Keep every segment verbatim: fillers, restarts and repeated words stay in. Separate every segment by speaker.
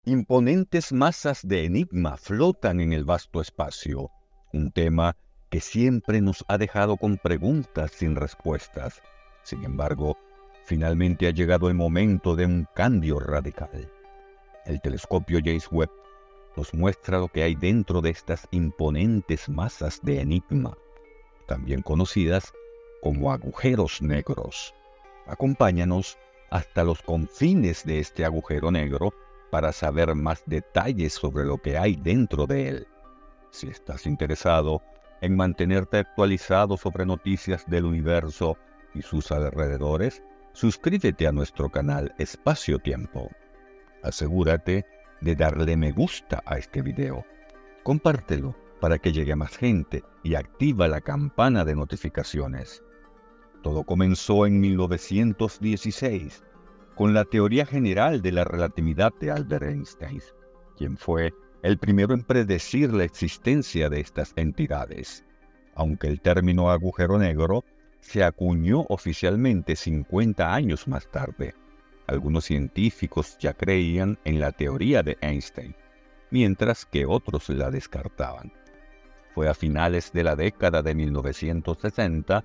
Speaker 1: Imponentes masas de enigma flotan en el vasto espacio, un tema que siempre nos ha dejado con preguntas sin respuestas. Sin embargo, finalmente ha llegado el momento de un cambio radical. El telescopio James Webb nos muestra lo que hay dentro de estas imponentes masas de enigma, también conocidas como agujeros negros. Acompáñanos hasta los confines de este agujero negro para saber más detalles sobre lo que hay dentro de él. Si estás interesado en mantenerte actualizado sobre noticias del universo y sus alrededores, suscríbete a nuestro canal Espacio Tiempo. Asegúrate de darle me gusta a este video. Compártelo para que llegue a más gente y activa la campana de notificaciones. Todo comenzó en mil novecientos dieciséis con la teoría general de la relatividad de Albert Einstein, quien fue el primero en predecir la existencia de estas entidades. Aunque el término agujero negro se acuñó oficialmente cincuenta años más tarde, algunos científicos ya creían en la teoría de Einstein, mientras que otros la descartaban. Fue a finales de la década de mil novecientos sesenta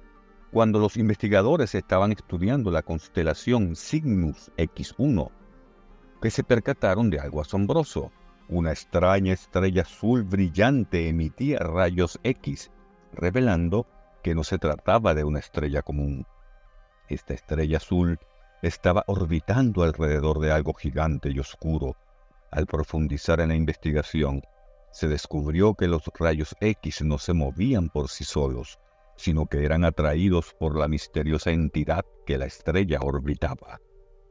Speaker 1: cuando los investigadores estaban estudiando la constelación Cygnus equis uno, que se percataron de algo asombroso. Una extraña estrella azul brillante emitía rayos X, revelando que no se trataba de una estrella común. Esta estrella azul estaba orbitando alrededor de algo gigante y oscuro. Al profundizar en la investigación, se descubrió que los rayos X no se movían por sí solos, sino que eran atraídos por la misteriosa entidad que la estrella orbitaba.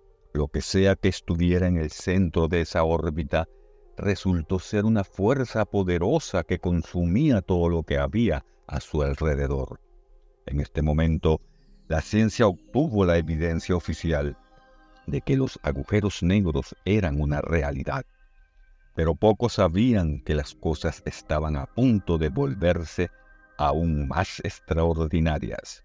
Speaker 1: Lo que sea que estuviera en el centro de esa órbita resultó ser una fuerza poderosa que consumía todo lo que había a su alrededor. En este momento, la ciencia obtuvo la evidencia oficial de que los agujeros negros eran una realidad. Pero pocos sabían que las cosas estaban a punto de volverse aún más extraordinarias.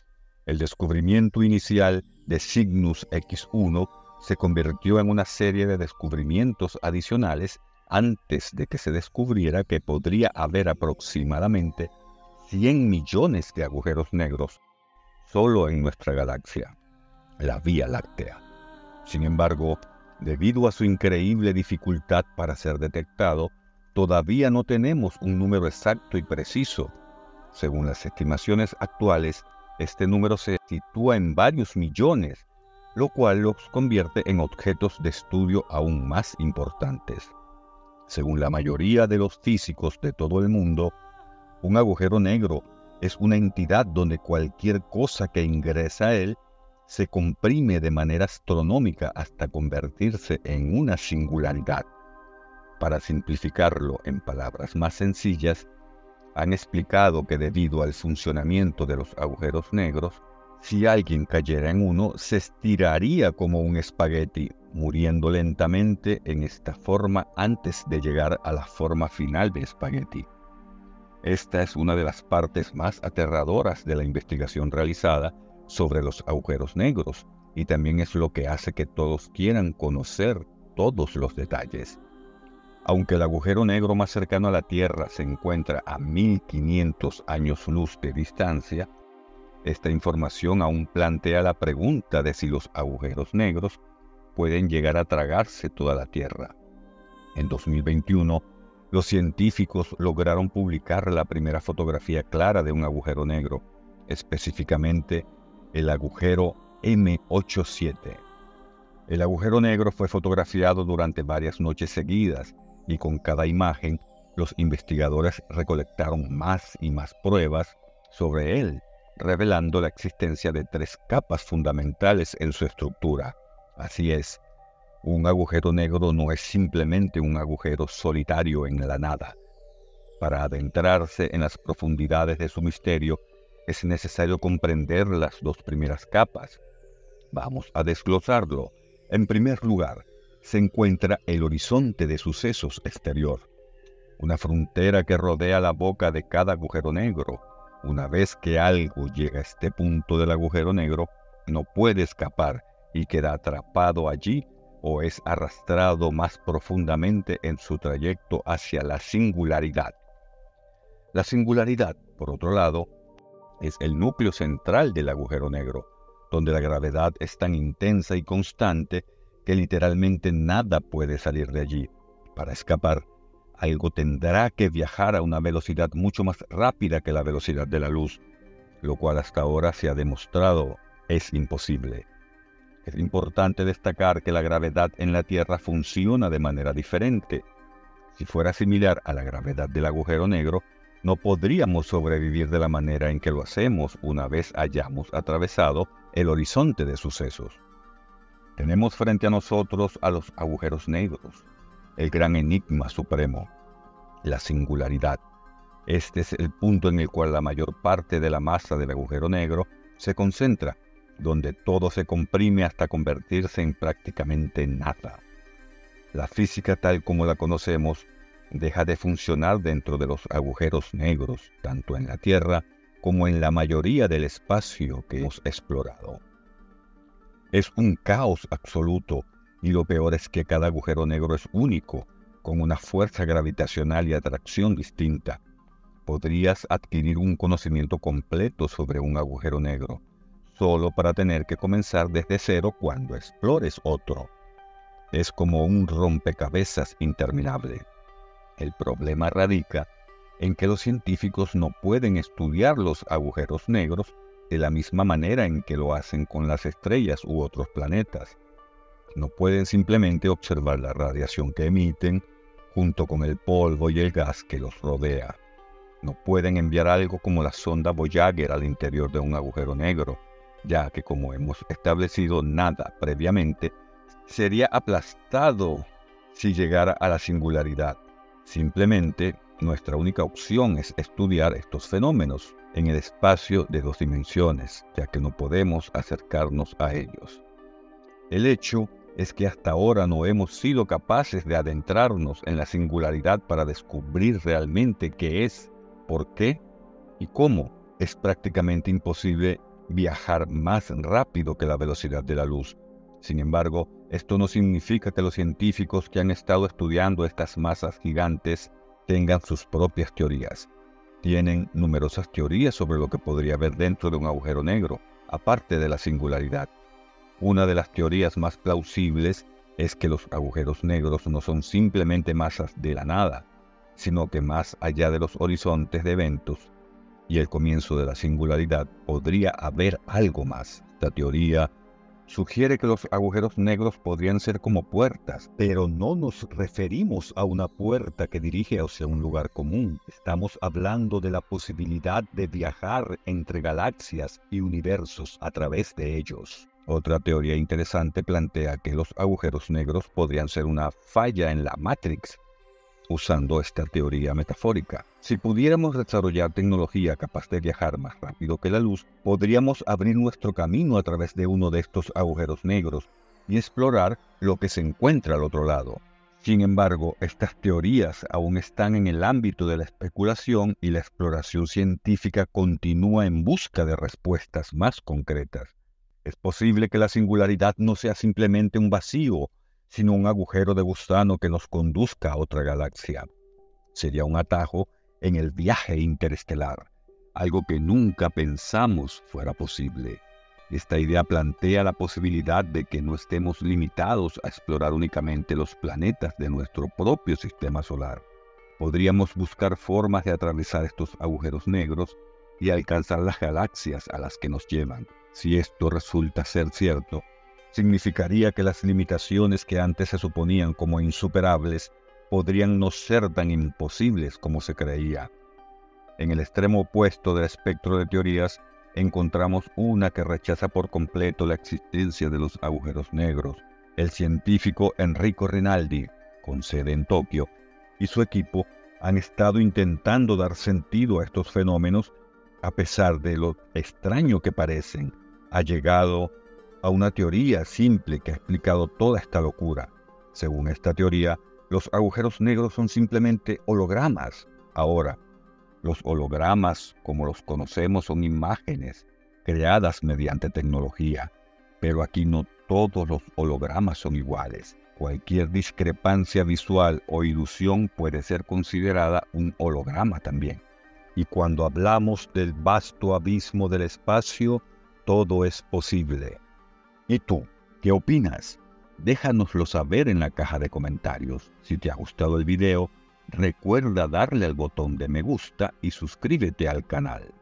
Speaker 1: El descubrimiento inicial de Cygnus equis uno se convirtió en una serie de descubrimientos adicionales antes de que se descubriera que podría haber aproximadamente cien millones de agujeros negros solo en nuestra galaxia, la Vía Láctea. Sin embargo, debido a su increíble dificultad para ser detectado, todavía no tenemos un número exacto y preciso. Según las estimaciones actuales, este número se sitúa en varios millones, lo cual los convierte en objetos de estudio aún más importantes. Según la mayoría de los físicos de todo el mundo, un agujero negro es una entidad donde cualquier cosa que ingresa a él se comprime de manera astronómica hasta convertirse en una singularidad. Para simplificarlo en palabras más sencillas, han explicado que debido al funcionamiento de los agujeros negros, si alguien cayera en uno, se estiraría como un espagueti, muriendo lentamente en esta forma antes de llegar a la forma final de espagueti. Esta es una de las partes más aterradoras de la investigación realizada sobre los agujeros negros, y también es lo que hace que todos quieran conocer todos los detalles. Aunque el agujero negro más cercano a la Tierra se encuentra a mil quinientos años luz de distancia, esta información aún plantea la pregunta de si los agujeros negros pueden llegar a tragarse toda la Tierra. En dos mil veintiuno, los científicos lograron publicar la primera fotografía clara de un agujero negro, específicamente el agujero eme ochenta y siete. El agujero negro fue fotografiado durante varias noches seguidas, y con cada imagen, los investigadores recolectaron más y más pruebas sobre él, revelando la existencia de tres capas fundamentales en su estructura. Así es, un agujero negro no es simplemente un agujero solitario en la nada. Para adentrarse en las profundidades de su misterio, es necesario comprender las dos primeras capas. Vamos a desglosarlo. En primer lugar, se encuentra el horizonte de sucesos exterior, una frontera que rodea la boca de cada agujero negro. Una vez que algo llega a este punto del agujero negro, no puede escapar y queda atrapado allí o es arrastrado más profundamente en su trayecto hacia la singularidad. La singularidad, por otro lado, es el núcleo central del agujero negro, donde la gravedad es tan intensa y constante que literalmente nada puede salir de allí. Para escapar, algo tendrá que viajar a una velocidad mucho más rápida que la velocidad de la luz, lo cual hasta ahora se ha demostrado es imposible. Es importante destacar que la gravedad en la Tierra funciona de manera diferente. Si fuera similar a la gravedad del agujero negro, no podríamos sobrevivir de la manera en que lo hacemos una vez hayamos atravesado el horizonte de sucesos. Tenemos frente a nosotros a los agujeros negros, el gran enigma supremo, la singularidad. Este es el punto en el cual la mayor parte de la masa del agujero negro se concentra, donde todo se comprime hasta convertirse en prácticamente nada. La física tal como la conocemos deja de funcionar dentro de los agujeros negros, tanto en la Tierra como en la mayoría del espacio que hemos explorado. Es un caos absoluto, y lo peor es que cada agujero negro es único, con una fuerza gravitacional y atracción distinta. Podrías adquirir un conocimiento completo sobre un agujero negro, solo para tener que comenzar desde cero cuando explores otro. Es como un rompecabezas interminable. El problema radica en que los científicos no pueden estudiar los agujeros negros de la misma manera en que lo hacen con las estrellas u otros planetas. No pueden simplemente observar la radiación que emiten junto con el polvo y el gas que los rodea. No pueden enviar algo como la sonda Voyager al interior de un agujero negro, ya que, como hemos establecido nada previamente, sería aplastado si llegara a la singularidad. Simplemente, nuestra única opción es estudiar estos fenómenos en el espacio de dos dimensiones, ya que no podemos acercarnos a ellos. El hecho es que hasta ahora no hemos sido capaces de adentrarnos en la singularidad para descubrir realmente qué es, por qué y cómo. Es prácticamente imposible viajar más rápido que la velocidad de la luz. Sin embargo, esto no significa que los científicos que han estado estudiando estas masas gigantes tengan sus propias teorías. Tienen numerosas teorías sobre lo que podría haber dentro de un agujero negro, aparte de la singularidad. Una de las teorías más plausibles es que los agujeros negros no son simplemente masas de la nada, sino que más allá de los horizontes de eventos y el comienzo de la singularidad podría haber algo más. Esta teoría sugiere que los agujeros negros podrían ser como puertas, pero no nos referimos a una puerta que dirige hacia un lugar común. Estamos hablando de la posibilidad de viajar entre galaxias y universos a través de ellos. Otra teoría interesante plantea que los agujeros negros podrían ser una falla en la Matrix, usando esta teoría metafórica. Si pudiéramos desarrollar tecnología capaz de viajar más rápido que la luz, podríamos abrir nuestro camino a través de uno de estos agujeros negros y explorar lo que se encuentra al otro lado. Sin embargo, estas teorías aún están en el ámbito de la especulación y la exploración científica continúa en busca de respuestas más concretas. Es posible que la singularidad no sea simplemente un vacío, sino un agujero de gusano que nos conduzca a otra galaxia. Sería un atajo en el viaje interestelar, algo que nunca pensamos fuera posible. Esta idea plantea la posibilidad de que no estemos limitados a explorar únicamente los planetas de nuestro propio sistema solar. Podríamos buscar formas de atravesar estos agujeros negros y alcanzar las galaxias a las que nos llevan. Si esto resulta ser cierto, significaría que las limitaciones que antes se suponían como insuperables podrían no ser tan imposibles como se creía. En el extremo opuesto del espectro de teorías, encontramos una que rechaza por completo la existencia de los agujeros negros. El científico Enrico Rinaldi, con sede en Tokio, y su equipo han estado intentando dar sentido a estos fenómenos a pesar de lo extraño que parecen. Ha llegado a una teoría simple que ha explicado toda esta locura. Según esta teoría, los agujeros negros son simplemente hologramas. Ahora, los hologramas, como los conocemos, son imágenes creadas mediante tecnología. Pero aquí no todos los hologramas son iguales. Cualquier discrepancia visual o ilusión puede ser considerada un holograma también. Y cuando hablamos del vasto abismo del espacio, todo es posible. ¿Y tú, qué opinas? Déjanoslo saber en la caja de comentarios. Si te ha gustado el video, recuerda darle al botón de me gusta y suscríbete al canal.